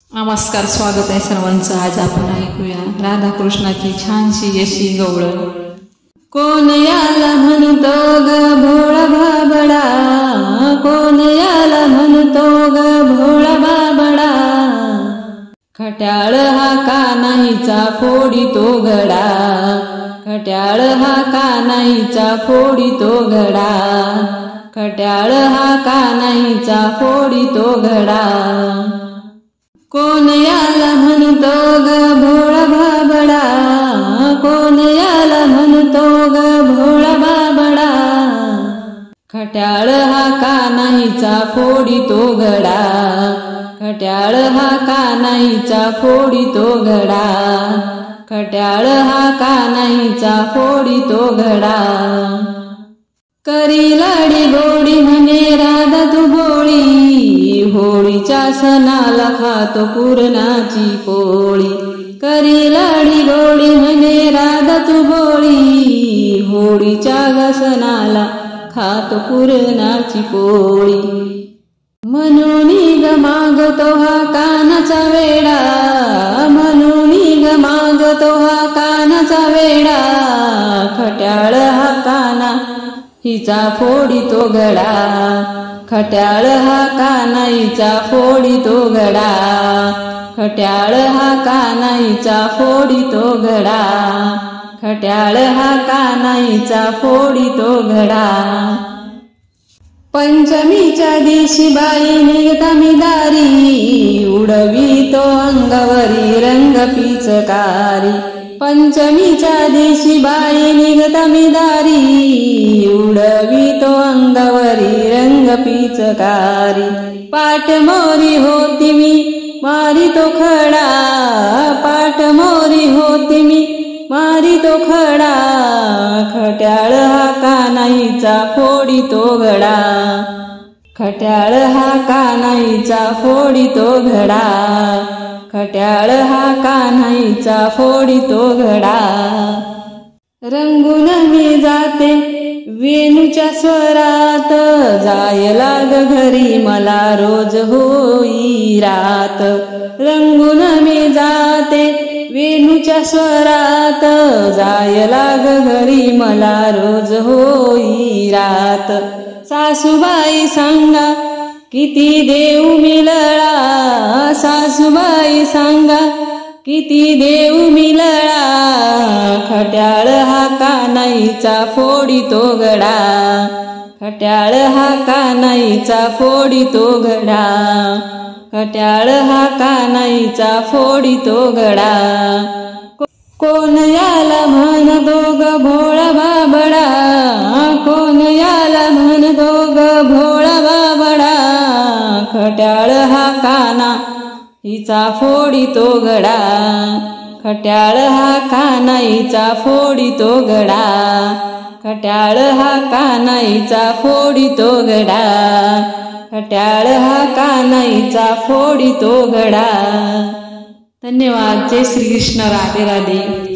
नमस्कार, स्वागत आहे सर्वांचं। आज आपण ऐकूया राधाकृष्णाची छानशी अशी गवळण। कोण याला म्हणतो ग भोळा बाबडा, कोण याला म्हणतो ग भोळा बाबडा, खट्याळ हा कान्हाईचा फोडितो घडा, खट्याळ हा कान्हाईचा फोडितो घडा, खट्याळ हा कान्हाईचा फोडितो घडा। कोण याला म्हणतो ग भोळा बाबडा, कोण याला म्हणतो ग भोळा बाबडा, खट्याळ हा कान्हाईचा फोडितो घडा, खट्याळ हा कान्हाईचा फोडितो घडा, खट्याळ हा कान्हाईचा फोडितो घडा। करी लाडी गोडी म्हणे राधा तू भोळी, होळीच्या सणाला खातो पुरणाची पोळी, करी लाडी गोडी म्हणे राधा तू भोळी, होळीच्या सणाला खातो पुरणाची पोळी। म्हणून ग मागतो हा कानाचा वेडा, म्हणून ग मागतो हा कानाचा वेडा, खट्याळ हा कान्हा हिचा फोडितो घडा, खट्याळ हा कान्हाईचा फोडितो घडा, खट्याळ हा कान्हाईचा फोडितो घडा, खट्याळ हा कान्हाईचा फोडितो घडा। पंचमीच्या दिवशी बाई निघता मी दारी, उडवितो अंगावरी रंग पिचकारी, पंचमीच्या दिवशी बाई निघता मी दारी, उडवितो अंगावरी रंग पिचकारी। पाठ मोरी होती मी मारितो खडा, पाठ मोरी होती मी मारितो खडा, खट्याळ हा कान्हाईचा फोडितो घडा, खट्याळ हा कान्हाईचा फोडितो घडा, खट्याळ हा कान्हाईचा फोडितो घडा। रंगून मी जाते वेणूच्या स्वरात, जायला ग घरी मला रोज होई रात, रंगून मी जाते वेणूच्या स्वरात, जायला ग घरी मला रोज होई रात। सासूबाई सांगा किती देऊ मिळला, सासूबाई सांगा किती देऊ मिळला, खट्याळ हा कान्हाईचा फोडितो घडा, खट्याळ हा कान्हाईचा फोडितो घडा, खट्याळ हा कान्हाईचा फोडितो घडा। कोण याला म्हणतो ग भोळा बाबडा, कोण याला म्हणतो ग भोळा बाबडा, खट्याळ हा कान्हा हिचा फोडितो घडा, खट्याळ हा कान्हाईचा फोडितो घडा, खट्याळ हा कान्हाईचा फोडितो घडा, खट्याळ हा कान्हाईचा फोडितो घडा। धन्यवाद। जय श्री कृष्ण। राधे राधे।